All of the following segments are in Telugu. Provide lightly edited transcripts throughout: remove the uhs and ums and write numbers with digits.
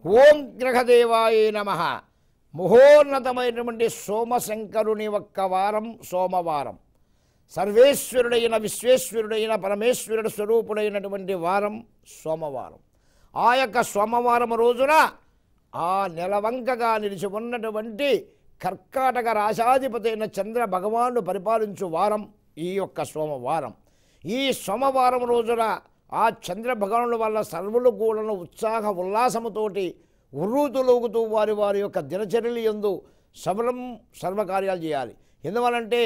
ఓం గ్రహదేవాయ నమః. మహోన్నతమైనటువంటి సోమశంకరుని ఒక్క వారం సోమవారం. సర్వేశ్వరుడైన విశ్వేశ్వరుడైన పరమేశ్వరుడు స్వరూపుడైనటువంటి వారం సోమవారం. ఆ యొక్క సోమవారం రోజున ఆ నెలవంకగా నిలిచి ఉన్నటువంటి కర్కాటక రాశాధిపతి అయిన చంద్ర భగవానుడు పరిపాలించు వారం ఈ యొక్క సోమవారం. ఈ సోమవారం రోజున ఆ చంద్ర భగవానుడు వల్ల సర్వులు కూడా ఉత్సాహ ఉల్లాసముతోటి ఉర్రూతులూగుతూ వారి యొక్క దినచర్యలు యందు సర్వకార్యాలు చేయాలి. ఎందువలంటే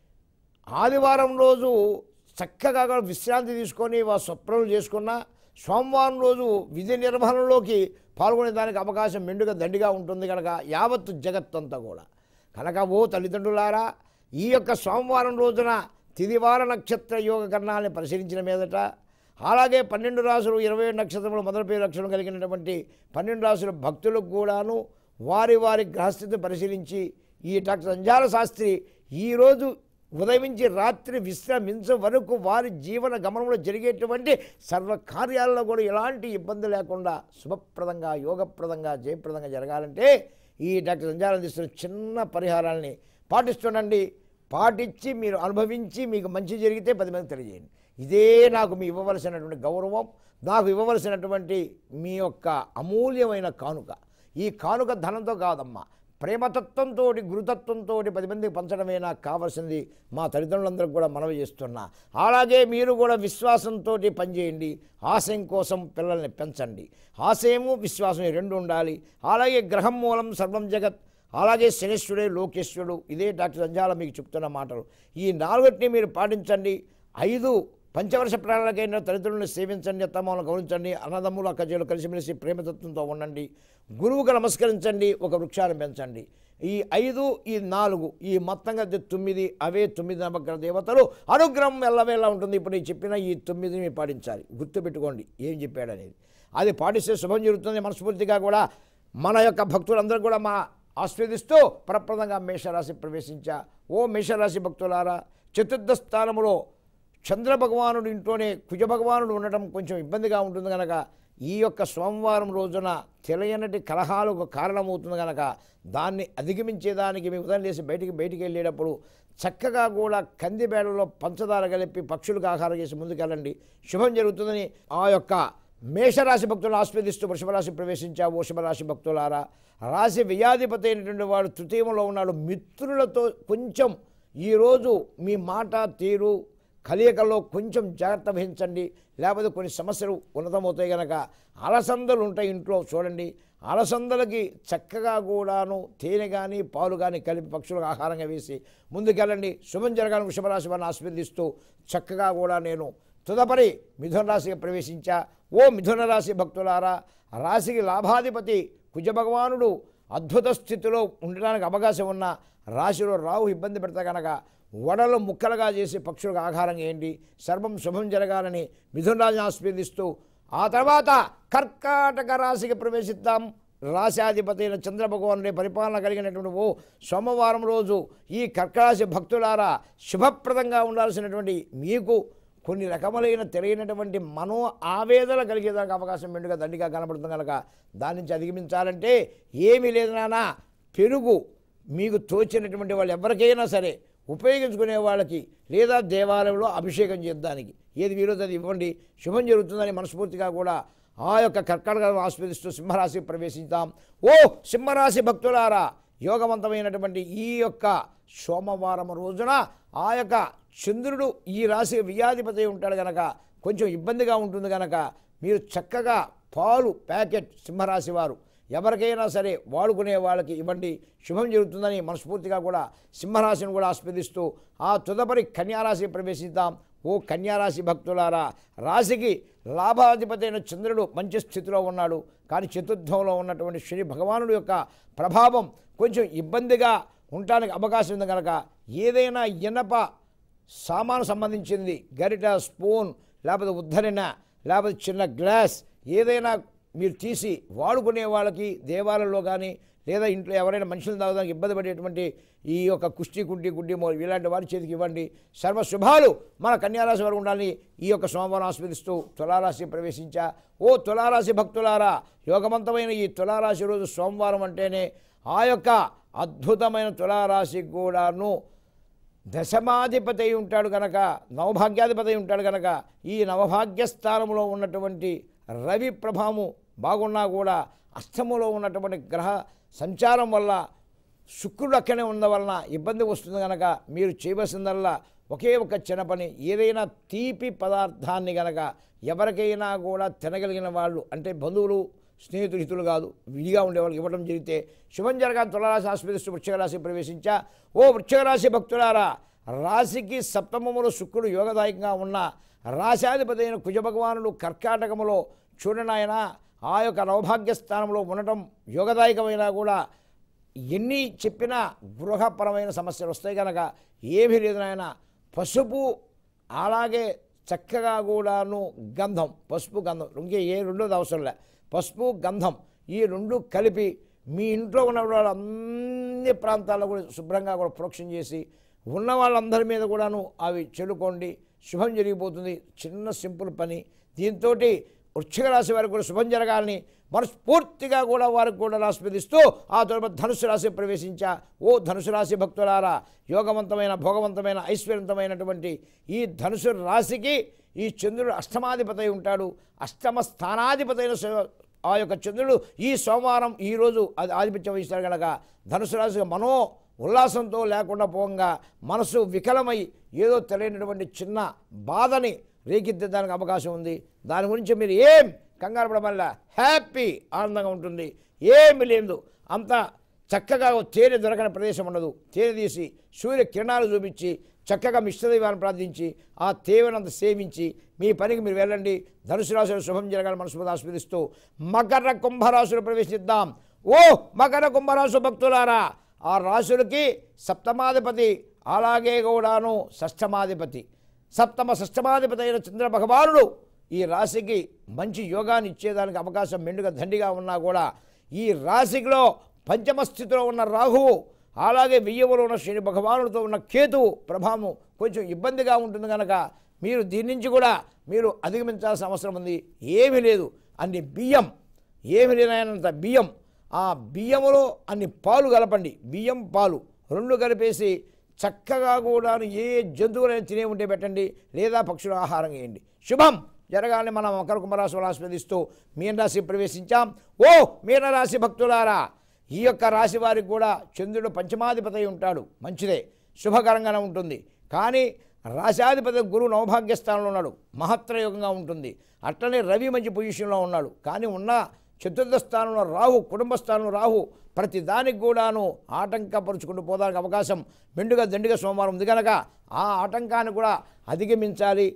ఆదివారం రోజు చక్కగా విశ్రాంతి తీసుకొని స్వప్నలు చేసుకున్న సోమవారం రోజు విధి నిర్వహణలోకి పాల్గొనేదానికి అవకాశం మెండుగా దండిగా ఉంటుంది కనుక యావత్తు జగత్తంతా కూడా కనుక ఓ తల్లిదండ్రులారా, ఈ యొక్క సోమవారం రోజున తిదివార నక్షత్ర యోగ కర్ణాన్ని పరిశీలించిన మీదట అలాగే 12 రాసులు 27 నక్షత్రములు మొదటి పేరు అక్షరం కలిగినటువంటి 12 రాసుల భక్తులకు కూడాను వారి గ్రహస్థితిని పరిశీలించి ఈ డాక్టర్ జంధ్యాల శాస్త్రి ఈరోజు ఉదయించి రాత్రి విశ్రమించే వరకు వారి జీవన గమనంలో జరిగేటువంటి సర్వకార్యాలలో కూడా ఎలాంటి ఇబ్బంది లేకుండా శుభప్రదంగా యోగప్రదంగా జయప్రదంగా జరగాలంటే ఈ డాక్టర్ జంధ్యాల తీస్తున్న చిన్న పరిహారాలని పాటిస్తుండండి. పాటించి మీరు అనుభవించి మీకు మంచి జరిగితే 10 మందికి తెలియజేయండి. ఇదే నాకు మీ ఇవ్వవలసినటువంటి గౌరవం, నాకు ఇవ్వవలసినటువంటి మీ యొక్క అమూల్యమైన కానుక. ఈ కానుక ధనంతో కాదమ్మా, ప్రేమతత్వంతో గురుతత్వంతో 10 మందికి పంచడమే నాకు కావాల్సింది. మా తల్లిదండ్రులందరికీ కూడా మనవి చేస్తున్నా. అలాగే మీరు కూడా విశ్వాసంతో పనిచేయండి. ఆశయం కోసం పిల్లల్ని పెంచండి. ఆశయము విశ్వాసం రెండు ఉండాలి. అలాగే గ్రహం మూలం సర్వం జగత్, అలాగే శనేశ్వరుడే లోకేశ్వరుడు. ఇదే డాక్టర్ జంధ్యాల మీకు చెప్తున్న మాటలు. ఈ 4ని మీరు పాటించండి. 5 పంచవర్ష ప్రాణాలకైనా తల్లిదండ్రులను సేవించండి, అత్తమామలను గౌరవించండి, అన్నదమ్ములు అక్కజేలు కలిసిమెలిసి ప్రేమతత్వంతో ఉండండి, గురువుకు నమస్కరించండి, ఒక వృక్షాన్ని పెంచండి. ఈ 5 ఈ 4 ఈ మొత్తంగా 9 అవే 9 నవగ్రహ దేవతలు అనుగ్రహం ఎల్లవేళ ఉంటుంది. ఇప్పుడు నేను చెప్పిన ఈ 9ని పాటించాలి. గుర్తుపెట్టుకోండి ఏం చెప్పాడనేది. అది పాటిస్తే శుభం జరుగుతుంది. మనస్ఫూర్తిగా కూడా మన యొక్క భక్తులందరూ కూడా మా ఆస్వాదిస్తూ ప్రప్రదంగా మేషరాశి ప్రవేశించా. ఓ మేషరాశి భక్తులారా, చతుర్థ స్థానంలో చంద్ర భగవానుడు ఇంట్లోనే కుజ భగవానుడు ఉండటం కొంచెం ఇబ్బందిగా ఉంటుంది కనుక ఈ యొక్క సోమవారం రోజున తెలియనటి కలహాలకు కారణమవుతుంది కనుక దాన్ని అధిగమించేదానికి మీ ఉదయం లేసి బయటికి వెళ్ళేటప్పుడు చక్కగా కూడా కందిబేడలో పంచదార కలిపి పక్షులకు ఆహారం చేసి ముందుకెళ్ళండి. శుభం జరుగుతుందని ఆ యొక్క మేషరాశి భక్తులను ఆస్వాదిస్తూ వృషభరాశి ప్రవేశించా. వృషభరాశి భక్తులారా, రాశి వ్యయాధిపతి అయినటువంటి వాడు తృతీయంలో ఉన్నాడు. మిత్రులతో కొంచెం ఈరోజు మీ మాట తీరు కలియకల్లో కొంచెం జాగ్రత్త వహించండి. లేకపోతే కొన్ని సమస్యలు ఉన్నతమవుతాయి కనుక అలసందలు ఉంటాయి ఇంట్లో చూడండి. అలసందలకి చక్కగా కూడాను తేనె కానీ పాలు కానీ కలిపి పక్షులకు ఆహారంగా వేసి ముందుకెళ్ళండి. శుభం జరగాలని వృషభరాశి వారిని ఆస్వాదిస్తూ చక్కగా కూడా నేను తదుపరి మిథున రాశికి ప్రవేశించా. ఓ మిథున రాశి భక్తులారా, రాశికి లాభాధిపతి కుజ భగవానుడు అద్భుత స్థితిలో ఉండడానికి అవకాశం ఉన్న రాశిలో రాహు ఇబ్బంది పెడతా కనుక వడలు ముక్కలుగా చేసి పక్షులకు ఆహారం వేయండి. సర్వం శుభం జరగాలని మిథున రాశిని ఆస్వాదిస్తూ ఆ తర్వాత కర్కాటక రాశికి ప్రవేశిద్దాం. రాశాధిపతి అయిన చంద్రభగవానుడి పరిపాలన కలిగినటువంటి ఓ సోమవారం రోజు ఈ కర్కరాశి భక్తులారా, శుభప్రదంగా ఉండాల్సినటువంటి మీకు కొన్ని రకములైన తెలియనటువంటి మనో ఆవేదన కలిగేదానికి అవకాశం మెండుగా దండిగా కనబడుతుంది కనుక దాని నుంచి అధిగమించాలంటే ఏమీ లేదు నాన్న, పెరుగు మీకు తోచినటువంటి వాళ్ళు ఎవరికైనా సరే ఉపయోగించుకునే వాళ్ళకి లేదా దేవాలయంలో అభిషేకం చేద్దానికి ఏది వీలైతే అది ఇవ్వండి. శుభం జరుగుతుందని మనస్ఫూర్తిగా కూడా ఆ యొక్క కర్కాటకను ఆస్వాదిస్తూ సింహరాశి ప్రవేశిద్దాం. ఓ సింహరాశి భక్తులారా, యోగవంతమైనటువంటి ఈ యొక్క సోమవారం రోజున ఆ యొక్క చంద్రుడు ఈ రాశి వ్యయాధిపతి ఉంటాడు కనుక కొంచెం ఇబ్బందిగా ఉంటుంది కనుక మీరు చక్కగా పాలు ప్యాకెట్ సింహరాశి వారు ఎవరికైనా సరే వాడుకునే వాళ్ళకి ఇవ్వండి. శుభం జరుగుతుందని మనస్ఫూర్తిగా కూడా సింహరాశిని కూడా ఆస్వాదిస్తూ ఆ తదుపరి కన్యారాశి ప్రవేశిద్దాం. ఓ కన్యారాశి భక్తులారా, రాశికి లాభాధిపతి అయిన చంద్రుడు మంచి స్థితిలో ఉన్నాడు. కానీ చతుర్థంలో ఉన్నటువంటి శని భగవానుడు యొక్క ప్రభావం కొంచెం ఇబ్బందిగా ఉండటానికి అవకాశం ఉంది కనుక ఏదైనా ఇనప సామాను సంబంధించింది గరిట స్పూన్ లేకపోతే ఉద్ధరణ లేకపోతే చిన్న గ్లాస్ ఏదైనా మీరు తీసి వాడుకునే వాళ్ళకి దేవాలయంలో కానీ లేదా ఇంట్లో ఎవరైనా మనుషులు తాగడానికి ఇబ్బంది పడేటువంటి ఈ యొక్క కుష్టి గుడ్డి ఇలాంటి వారి చేతికి ఇవ్వండి. సర్వ శుభాలు మన కన్యారాశి వారు ఉండాలని ఈ యొక్క సోమవారం ఆస్వాదిస్తూ తులారాశి ప్రవేశించా. ఓ తులారాశి భక్తులారా, యోగవంతమైన ఈ తులారాశి రోజు సోమవారం అంటేనే ఆ యొక్క అద్భుతమైన తులారాశి కూడాను దశమాధిపతి అయి ఉంటాడు కనుక, నవభాగ్యాధిపతి అయి ఉంటాడు కనుక, ఈ నవభాగ్య స్థానంలో ఉన్నటువంటి రవి ప్రభావము బాగున్నా కూడా అష్టములో ఉన్నటువంటి గ్రహ సంచారం వల్ల శుక్రుడు అక్కడే ఉండడం వలన ఇబ్బంది వస్తుంది కనుక మీరు చేయవలసిందల్లా ఒకే ఒక చిన్న పని, ఏదైనా తీపి పదార్థాన్ని కనుక ఎవరికైనా కూడా తినగలిగిన వాళ్ళు అంటే బంధువులు స్నేహితులు హితులు కాదు విడిగా ఉండేవాళ్ళకి ఇవ్వడం జరిగితే శుభం జరగాలి. తులారాశి ఆస్వాదిస్తూ వృశ్చిక రాశి ప్రవేశించా. ఓ వృశ్చిక రాశి భక్తులారా, రాశికి సప్తమములో శుక్రుడు యోగదాయకంగా ఉన్న రాశాధిపతి అయిన కుజ భగవానుడు కర్కాటకములో చూడండి ఆయన ఆ యొక్క నవభాగ్య స్థానంలో ఉండటం యోగదాయకమైనా కూడా ఎన్ని చెప్పినా గృహపరమైన సమస్యలు వస్తాయి కనుక ఏమీ లేదు నాయన. పసుపు అలాగే చక్కగా కూడాను గంధం, పసుపు గంధం ఇంకే ఏ రెండోది అవసరం లే, పసుపు గంధం ఈ రెండు కలిపి మీ ఇంట్లో ఉన్న వాళ్ళు అన్ని ప్రాంతాల్లో కూడా శుభ్రంగా కూడా ప్రోక్షణ చేసి ఉన్న వాళ్ళందరి మీద కూడాను అవి చెల్లుకోండి, శుభం జరిగిపోతుంది. చిన్న సింపుల్ పని. దీంతో వృశ్చిక రాశి వారికి కూడా శుభం జరగాలని మనస్ఫూర్తిగా కూడా వారికి కూడా ఆస్వాదిస్తూ ఆ తరువాత ధనుసు రాశి ప్రవేశించా. ఓ ధనుసు రాశి భక్తులారా, యోగవంతమైన భోగవంతమైన ఐశ్వర్యవంతమైనటువంటి ఈ ధనుసు రాశికి ఈ చంద్రుడు అష్టమాధిపతి అయి ఉంటాడు. అష్టమ స్థానాధిపతి అయిన ఆ యొక్క చంద్రుడు ఈ సోమవారం ఈరోజు అది ఆధిపత్యం వహిస్తాడు కనుక ధనుసు రాశి మనో ఉల్లాసంతో లేకుండా పోగా మనసు వికలమై ఏదో తెలియనటువంటి చిన్న బాధని రేకెత్తడానికి అవకాశం ఉంది. దాని గురించి మీరు ఏం కంగారు పడమల్ల, హ్యాపీ ఆనందంగా ఉంటుంది. ఏమి లేదు, అంత చక్కగా తేనె దొరకని ప్రదేశం ఉండదు. తేనె తీసి సూర్య కిరణాలు చూపించి చక్కగా మిష్టదైవాన్ని ప్రార్థించి ఆ తేవనంత సేవించి మీ పనికి మీరు వెళ్ళండి. ధనుసు రాశిలో శుభం జరగాలని మనస్ఫూర్తిగా ఆస్వాదిస్తూ మకర కుంభరాశులు ప్రవేశిద్దాం. ఓ మకర కుంభరాశు భక్తులారా, ఆ రాశులకి సప్తమాధిపతి అలాగే కూడాను షష్టమాధిపతి షష్టమాధిపతి అయిన చంద్ర భగవానుడు ఈ రాశికి మంచి యోగాన్ని ఇచ్చేదానికి అవకాశం మెండుగా దండిగా ఉన్నా కూడా ఈ రాశిలో పంచమ స్థితిలో ఉన్న రాహువు అలాగే వెయ్యవలో ఉన్న శని భగవానుడితో ఉన్న కేతువు ప్రభావం కొంచెం ఇబ్బందిగా ఉంటుంది కనుక మీరు దీని నుంచి కూడా మీరు అధిగమించాల్సిన అవసరం ఉంది. ఏమీ లేదు, అన్ని బియ్యం, ఏమి లేనంత బియ్యం, ఆ బియ్యములో అన్ని పాలు కలపండి. బియ్యం పాలు రెండు కలిపేసి చక్కగా కూడా ఏ జంతువులైనా తినే ఉంటే పెట్టండి, లేదా పక్షుల ఆహారం వేయండి. శుభం జరగాలని మనం మకర కుంభరాశి ఆస్వాదిస్తూ మీనరాశి ప్రవేశించాం. ఓ మీనరాశి భక్తులారా, ఈ యొక్క రాశి వారికి కూడా చంద్రుడు పంచమాధిపతి ఉంటాడు, మంచిదే, శుభకరంగానే ఉంటుంది. కానీ రాశాధిపతి గురువు నవభాగ్య స్థానంలో ఉన్నాడు, మహత్రయోగంగా ఉంటుంది. అట్లనే రవి మంచి పొజిషన్లో ఉన్నాడు. కానీ ఉన్న చతుర్థ స్థానంలో రాహు, కుటుంబ స్థానంలో రాహు ప్రతి దానికి కూడాను ఆటంకపరుచుకుంటూ పోదానికి అవకాశం మెండుగా దండిగా సోమవారం ఉంది కనుక ఆ ఆటంకాన్ని కూడా అధిగమించాలి,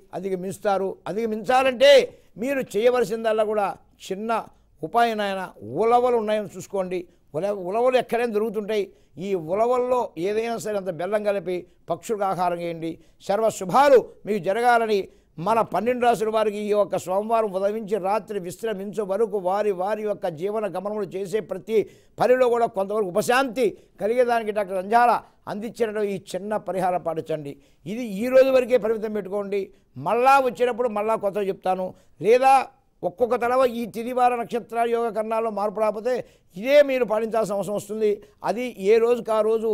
అధిగమించాలంటే మీరు చేయవలసిందల్లా కూడా చిన్న ఉపాయనైనా ఉలవలు ఉన్నాయని చూసుకోండి. ఉలవలు ఎక్కడైనా దొరుకుతుంటాయి. ఈ ఉలవల్లో ఏదైనా సరే అంత బెల్లం కలిపి పక్షులకు ఆహారం వేయండి. సర్వ శుభాలు మీకు జరగాలని మన 12 రాశుల వారికి ఈ యొక్క సోమవారం ఉదయించి రాత్రి విశ్రమించే వరకు వారి వారి యొక్క జీవన గమనములు చేసే ప్రతి పనిలో కూడా కొంతవరకు ఉపశాంతి కలిగేదానికి డాక్టర్ జంధ్యాల అందించడం ఈ చిన్న పరిహారం పాటించండి. ఇది ఈ రోజు వరకే పరిమితం పెట్టుకోండి. మళ్ళా వచ్చినప్పుడు మళ్ళా కొత్తగా చెప్తాను. లేదా ఒక్కొక్క తడవ ఈ తిదివార నక్షత్ర యోగ కర్ణాల్లో మార్పు రాకపోతే ఇదే మీరు పాటించాల్సిన అవసరం వస్తుంది. అది ఏ రోజుకి ఆ రోజు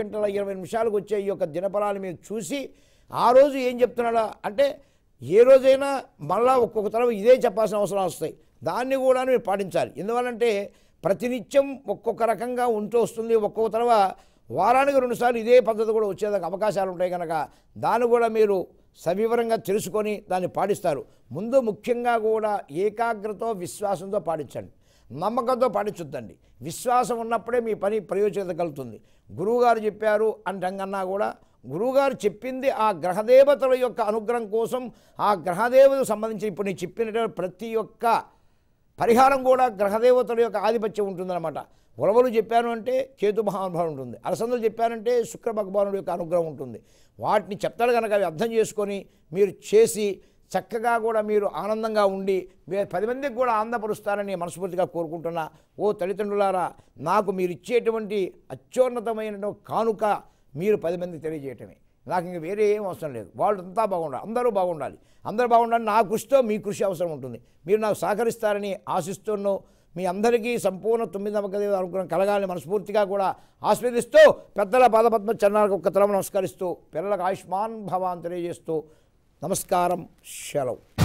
7:20 వచ్చే ఈ యొక్క దినఫలాలు మీరు చూసి ఆ రోజు ఏం చెప్తున్నాడా అంటే ఏ రోజైనా మళ్ళా ఒక్కొక్క తడవ ఇదే చెప్పాల్సిన అవసరం వస్తాయి. దాన్ని కూడా మీరు పాటించాలి. ఎందువల్లంటే ప్రతినిత్యం ఒక్కొక్క రకంగా ఉంటూ వస్తుంది. ఒక్కొక్క తడవ వారానికి 2 సార్లు ఇదే పద్ధతి కూడా వచ్చేదానికి అవకాశాలు ఉంటాయి కనుక దాన్ని కూడా మీరు సవివరంగా తెలుసుకొని దాన్ని పాటిస్తారు. ముందు ముఖ్యంగా కూడా ఏకాగ్రతో విశ్వాసంతో పాటించండి, నమ్మకంతో పాటించొద్దండి. విశ్వాసం ఉన్నప్పుడే మీ పని ప్రయోజకత కలుగుతుంది. గురువుగారు చెప్పారు అంటంగన్నా కూడా గురువుగారు చెప్పింది ఆ గ్రహదేవతల యొక్క అనుగ్రహం కోసం, ఆ గ్రహదేవతకు సంబంధించి ఇప్పుడు నేను చెప్పినటువంటి ప్రతి ఒక్క పరిహారం కూడా గ్రహదేవతల యొక్క ఆధిపత్యం ఉంటుందన్నమాట. ఉలవలు చెప్పాను అంటే కేతు మహానుభావం ఉంటుంది, అలసందలు చెప్పానంటే శుక్ర భగవానుడి యొక్క అనుగ్రహం ఉంటుంది. వాటిని చెప్తాడు కనుక అవి అర్థం చేసుకొని మీరు చేసి చక్కగా కూడా మీరు ఆనందంగా ఉండి 10 మందికి కూడా ఆనందపరుస్తారని మనస్ఫూర్తిగా కోరుకుంటున్నా. ఓ తల్లిదండ్రులారా, నాకు మీరు ఇచ్చేటువంటి అత్యున్నతమైన కానుక మీరు 10 మందికి తెలియజేయటమే. నాకు ఇంక వేరే ఏం అవసరం లేదు. వాళ్ళంతా బాగుండాలి, అందరూ బాగుండాలి. అందరూ బాగుండాలి. నా కృషితో మీ కృషి అవసరం ఉంటుంది. మీరు నాకు సహకరిస్తారని ఆశిస్తున్నాను. మీ అందరికీ సంపూర్ణ 9వ అనుగ్రహం కలగాలని మనస్ఫూర్తిగా కూడా ఆస్వాదిస్తూ, పెద్దల పాదపద్మ చరణాలకు ఒక్క తరం నమస్కరిస్తూ, పిల్లలకు ఆయుష్మాన్ భవాన్ తెలియజేస్తూ నమస్కారం. సెలవు.